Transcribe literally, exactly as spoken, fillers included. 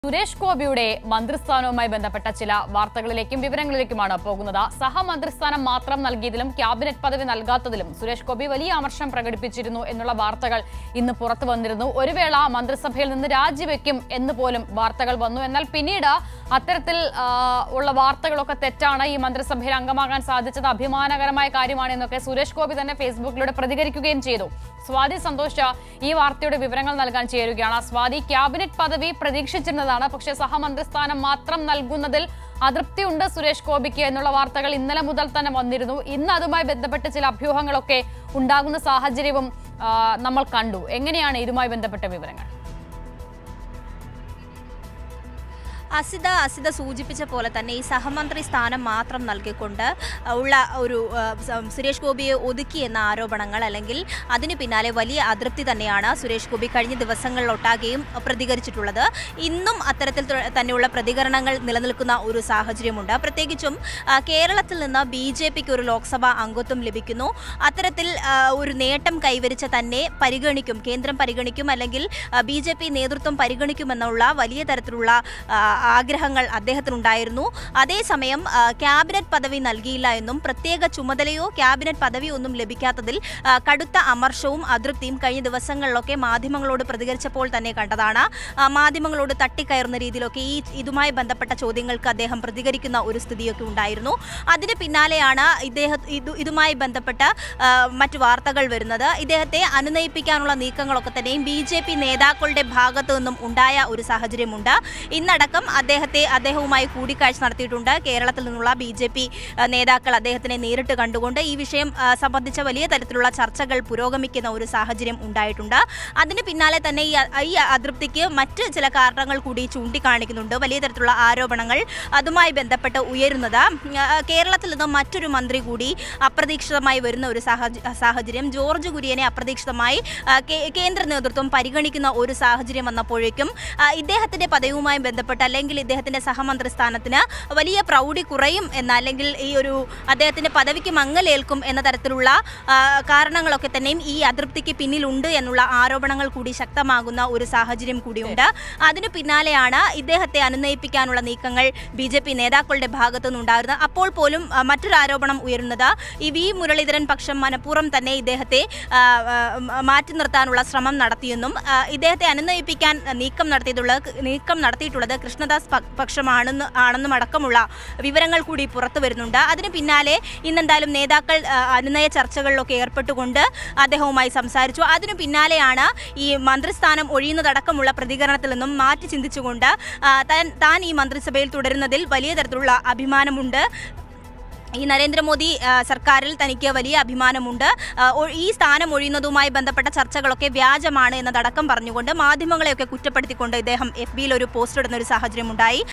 സുരേഷ് ഗോപിയുടെ മന്ത്രിസ്ഥാനവുമായി ബന്ധപ്പെട്ട ചില വാർത്തകളിലേക്കും വിവരങ്ങളിലേക്കുമാണ് പോകുന്നത്. സഹമന്ത്രിസ്ഥാനം മാത്രം നൽകിയതിലും ക്യാബിനറ്റ് പദവി നൽകാത്തതിലും സുരേഷ് ഗോപി വലിയ അമർഷം പ്രകടിപ്പിച്ചിരുന്നു എന്നുള്ള വാർത്തകൾ ഇന്ന് പുറത്തു വന്നിരുന്നു. ഒരു വേള മന്ത്രിസഭയിൽ നിന്ന് രാജിവെക്കും എന്ന് പോലും വാർത്തകൾ വന്നു. എന്നാൽ പിന്നീട് അത്തരത്തിൽ ഉള്ള വാർത്തകളൊക്കെ തെറ്റാണ്, ഈ മന്ത്രിസഭയിൽ അംഗമാകാൻ സാധിച്ചത് അഭിമാനകരമായ കാര്യമാണ് എന്നൊക്കെ സുരേഷ് ഗോപി തന്നെ ഫേസ്ബുക്കിലൂടെ പ്രതികരിക്കുകയും ചെയ്തു. സ്വാതി സന്തോഷ് ഈ വാർത്തയുടെ വിവരങ്ങൾ നൽകാൻ ചേരുകയാണ്. സ്വാതി, ക്യാബിനറ്റ് പദവി പ്രതീക്ഷിച്ചിരുന്നതാണ്, പക്ഷേ സഹമന്ത്രിസ്ഥാനം മാത്രം നൽകുന്നതിൽ അതൃപ്തിയുണ്ട് സുരേഷ് ഗോപിക്ക് എന്നുള്ള വാർത്തകൾ ഇന്നലെ മുതൽ തന്നെ വന്നിരുന്നു. ഇന്ന് അതുമായി ബന്ധപ്പെട്ട് ചില അഭ്യൂഹങ്ങളൊക്കെ ഉണ്ടാകുന്ന സാഹചര്യവും നമ്മൾ കണ്ടു. എങ്ങനെയാണ് ഇതുമായി ബന്ധപ്പെട്ട വിവരങ്ങൾ? അസിത അസിത സൂചിപ്പിച്ച പോലെ തന്നെ ഈ സഹമന്ത്രി സ്ഥാനം മാത്രം നൽകിക്കൊണ്ട് ഉള്ള ഒരു സുരേഷ് ഗോപിയെ ഒതുക്കി എന്ന ആരോപണങ്ങൾ, അല്ലെങ്കിൽ അതിന് പിന്നാലെ വലിയ അതൃപ്തി തന്നെയാണ് സുരേഷ് ഗോപി കഴിഞ്ഞ ദിവസങ്ങളിലൊട്ടാകെയും പ്രതികരിച്ചിട്ടുള്ളത്. ഇന്നും അത്തരത്തിൽ തന്നെയുള്ള പ്രതികരണങ്ങൾ നിലനിൽക്കുന്ന ഒരു സാഹചര്യമുണ്ട്. പ്രത്യേകിച്ചും കേരളത്തിൽ നിന്ന് ബി ജെ പിക്ക് ഒരു ലോക്സഭാ അംഗത്വം ലഭിക്കുന്നു. അത്തരത്തിൽ ഒരു നേട്ടം കൈവരിച്ച തന്നെ പരിഗണിക്കും, കേന്ദ്രം പരിഗണിക്കും, അല്ലെങ്കിൽ ബി ജെ പി നേതൃത്വം പരിഗണിക്കുമെന്നുള്ള വലിയ തരത്തിലുള്ള ആഗ്രഹങ്ങൾ അദ്ദേഹത്തിനുണ്ടായിരുന്നു. അതേസമയം ക്യാബിനറ്റ് പദവി നൽകിയില്ല എന്നും പ്രത്യേക ചുമതലയോ ക്യാബിനറ്റ് പദവിയോ ഒന്നും ലഭിക്കാത്തതിൽ കടുത്ത അമർഷവും അതൃപ്തിയും കഴിഞ്ഞ ദിവസങ്ങളിലൊക്കെ മാധ്യമങ്ങളോട് പ്രതികരിച്ചപ്പോൾ തന്നെ കണ്ടതാണ്. മാധ്യമങ്ങളോട് തട്ടിക്കയറുന്ന രീതിയിലൊക്കെ ഈ ഇതുമായി ബന്ധപ്പെട്ട ചോദ്യങ്ങൾക്ക് അദ്ദേഹം പ്രതികരിക്കുന്ന ഒരു സ്ഥിതിയൊക്കെ ഉണ്ടായിരുന്നു. അതിന് പിന്നാലെയാണ് ഇദ്ദേഹം ഇത് ഇതുമായി ബന്ധപ്പെട്ട മറ്റു വാർത്തകൾ വരുന്നത്. ഇദ്ദേഹത്തെ അനുനയിപ്പിക്കാനുള്ള നീക്കങ്ങളൊക്കെ തന്നെയും ബി ജെ പി നേതാക്കളുടെ ഭാഗത്തു നിന്നും ഉണ്ടായ ഒരു സാഹചര്യമുണ്ട്. ഇന്നടക്കം അദ്ദേഹത്തെ അദ്ദേഹവുമായി കൂടിക്കാഴ്ച നടത്തിയിട്ടുണ്ട്. കേരളത്തിൽ നിന്നുള്ള ബി ജെ പി നേതാക്കൾ അദ്ദേഹത്തിനെ നേരിട്ട് കണ്ടുകൊണ്ട് ഈ വിഷയം സംബന്ധിച്ച വലിയ തരത്തിലുള്ള ചർച്ചകൾ പുരോഗമിക്കുന്ന ഒരു സാഹചര്യം ഉണ്ടായിട്ടുണ്ട്. അതിന് പിന്നാലെ തന്നെ ഈ അതൃപ്തിക്ക് മറ്റ് ചില കാരണങ്ങൾ കൂടി ചൂണ്ടിക്കാണിക്കുന്നുണ്ട്. വലിയ തരത്തിലുള്ള ആരോപണങ്ങൾ അതുമായി ബന്ധപ്പെട്ട് ഉയരുന്നത്. കേരളത്തിൽ നിന്ന് മറ്റൊരു മന്ത്രി കൂടി അപ്രതീക്ഷിതമായി വരുന്ന ഒരു സാഹചര്യം, ജോർജ് കുര്യനെ അപ്രതീക്ഷിതമായി കേന്ദ്ര നേതൃത്വം പരിഗണിക്കുന്ന ഒരു സാഹചര്യം വന്നപ്പോഴേക്കും ഇദ്ദേഹത്തിന്റെ പദവിയുമായി ബന്ധപ്പെട്ട് അല്ലെങ്കിൽ ഇദ്ദേഹത്തിന്റെ സഹമന്ത്രി സ്ഥാനത്തിന് വലിയ പ്രൗഢി കുറയും എന്ന, അല്ലെങ്കിൽ ഈ ഒരു അദ്ദേഹത്തിന്റെ പദവിക്ക് മങ്ങലേൽക്കും എന്ന തരത്തിലുള്ള കാരണങ്ങളൊക്കെ തന്നെയും ഈ അതൃപ്തിക്ക് പിന്നിലുണ്ട് എന്നുള്ള ആരോപണങ്ങൾ കൂടി ശക്തമാകുന്ന ഒരു സാഹചര്യം കൂടിയുണ്ട്. അതിനു പിന്നാലെയാണ് ഇദ്ദേഹത്തെ അനുനയിപ്പിക്കാനുള്ള നീക്കങ്ങൾ ബി ജെ പി നേതാക്കളുടെ ഭാഗത്തു നിന്നുണ്ടായിരുന്നത്. അപ്പോൾ പോലും മറ്റൊരു ആരോപണം ഉയരുന്നത് ഈ വി മുരളീധരൻ പക്ഷം മനഃപൂർവ്വം തന്നെ ഇദ്ദേഹത്തെ മാറ്റി നിർത്താനുള്ള ശ്രമം നടത്തിയെന്നും ഇദ്ദേഹത്തെ അനുനയിപ്പിക്കാൻ നീക്കം നടത്തിയിട്ടുള്ളത് നീക്കം നടത്തിയിട്ടുള്ളത് കൃഷ്ണദാസ് പക്ഷമാണെന്ന് ആണെന്നും അടക്കമുള്ള വിവരങ്ങൾ കൂടി പുറത്തു വരുന്നുണ്ട്. അതിന് പിന്നാലെ ഇന്നെന്തായാലും നേതാക്കൾ അനുനയ ചർച്ചകളിലൊക്കെ ഏർപ്പെട്ടുകൊണ്ട് അദ്ദേഹവുമായി സംസാരിച്ചു. അതിനു പിന്നാലെയാണ് ഈ മന്ത്രിസ്ഥാനം ഒഴിയുന്നതടക്കമുള്ള പ്രതികരണത്തിൽ നിന്നും മാറ്റി ചിന്തിച്ചുകൊണ്ട് താൻ ഈ മന്ത്രിസഭയിൽ തുടരുന്നതിൽ വലിയ തരത്തിലുള്ള അഭിമാനമുണ്ട്, ഈ നരേന്ദ്രമോദി സർക്കാരിൽ തനിക്ക് വലിയ അഭിമാനമുണ്ട്, ഈ സ്ഥാനം ഒഴിയുന്നതുമായി ബന്ധപ്പെട്ട ചർച്ചകളൊക്കെ വ്യാജമാണ് എന്നതടക്കം പറഞ്ഞുകൊണ്ട് മാധ്യമങ്ങളെയൊക്കെ കുറ്റപ്പെടുത്തിക്കൊണ്ട് ഇദ്ദേഹം എഫ് ബിയിൽ ഒരു പോസ്റ്റ് ഇടുന്ന ഒരു സാഹചര്യം ഉണ്ടായി.